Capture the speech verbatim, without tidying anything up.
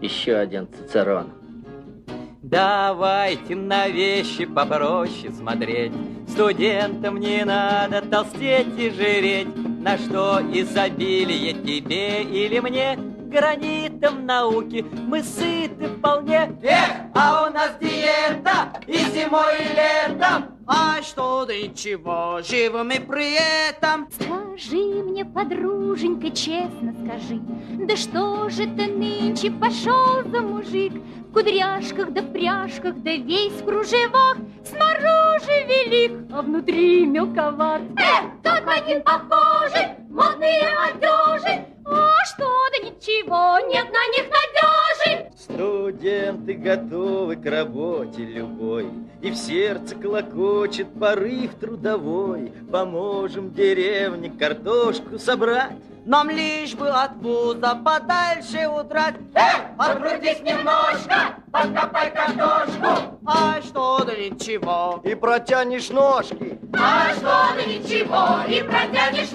Еще один Цицерон. Давайте на вещи попроще смотреть. Студентам не надо толстеть и жиреть. На что изобилие тебе или мне? Гранитом науки мы сыты вполне. Эх, а у нас диета и зимой, и летом. А что да ничего, живы мы при этом. Скажи мне, подруженька, честно скажи, да что же ты нынче пошел за мужик? В кудряшках да в пряжках, да весь в кружевах, снаружи велик, а внутри мелковат. Эх, тот в один похожий, модные одежи. А что да ничего, нет на них надежи. Студенты готовы к работе любой, и в сердце клокочет порыв трудовой. Поможем деревне картошку собрать. Нам лишь бы от вуза подальше удрать. Эх, открутись немножко, подкопай картошку. А что да ничего, И протянешь ножки. А что да ничего, и протянешь